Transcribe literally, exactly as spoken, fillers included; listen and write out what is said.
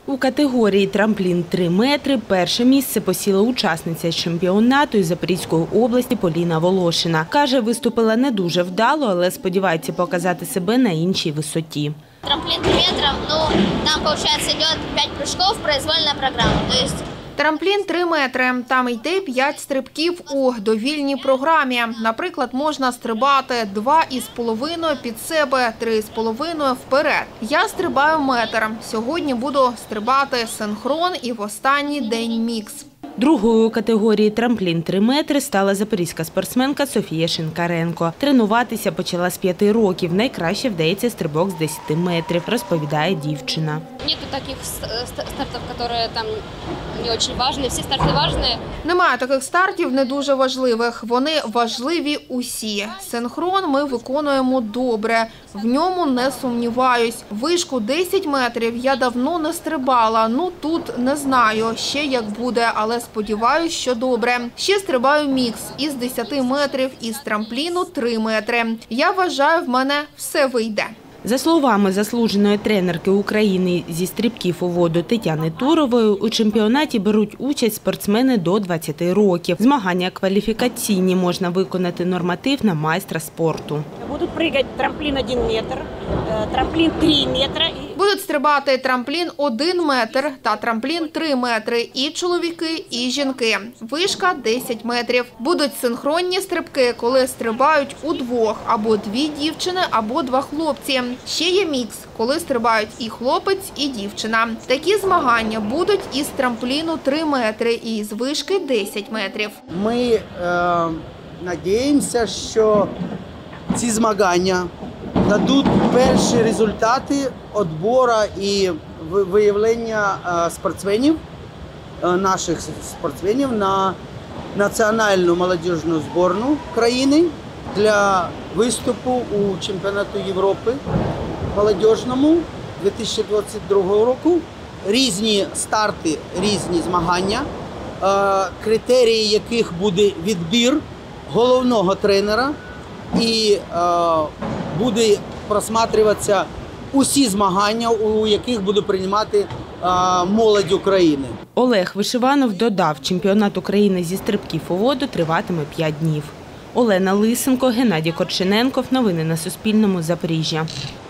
У категорії трамплін три метри перше місце посіла учасниця чемпіонату із Запорізької області Поліна Волошина. Каже, виступила не дуже вдало, але сподівається показати себе на іншій висоті. Трамплин три метра, ну, там, получается, идет пять прыжков, произвольная программа, то есть... Трамплін три метри. Там йде п'ять стрибків у довільній програмі. Наприклад, можна стрибати два із половиною під себе, три з половиною вперед. Я стрибаю метр. Сьогодні буду стрибати синхрон і в останній день мікс. Другою у категорії трамплін три метри стала запорізька спортсменка Софія Шинкаренко. Тренуватися почала з п'яти років. Найкраще вдається стрибок з десяти метрів, розповідає дівчина. Нету таких стартів, які там не дуже важливі. Всі старти важливі. Немає таких стартів не дуже важливих. Вони важливі усі. Синхрон ми виконуємо добре. В ньому не сумніваюсь. Вишку десять метрів я давно не стрибала. Ну тут не знаю ще як буде, але сподіваюсь, що добре. Ще стрибаю мікс із десяти метрів, із трампліну три метри. Я вважаю, в мене все вийде. За словами заслуженої тренерки України зі стрибків у воду Тетяни Турової, у чемпіонаті беруть участь спортсмени до двадцяти років. Змагання кваліфікаційні, можна виконати норматив на майстра спорту. Будуть пригати трамплін один метр, трамплін три метри. Будуть стрибати трамплін один метр та трамплін три метри і чоловіки, і жінки. Вишка десять метрів. Будуть синхронні стрибки, коли стрибають удвох, або дві дівчини, або два хлопці. Ще є мікс, коли стрибають і хлопець, і дівчина. Такі змагання будуть із трампліну три метри і з вишки десять метрів. Ми е, надіємося, що ці змагання дадуть перші результати відбору і виявлення спортсменів, наших спортсменів на національну молодіжну збірну країни для виступу у чемпіонату Європи молодіжному дві тисячі двадцять другого року. Різні старти, різні змагання, критерії яких буде відбір головного тренера і буде просматриватися усі змагання, у яких буде приймати молодь України. Олег Вишиванов додав, чемпіонат України зі стрибків у воду триватиме п'ять днів. Олена Лисенко, Геннадій Корчененков. Новини на Суспільному. Запоріжжя.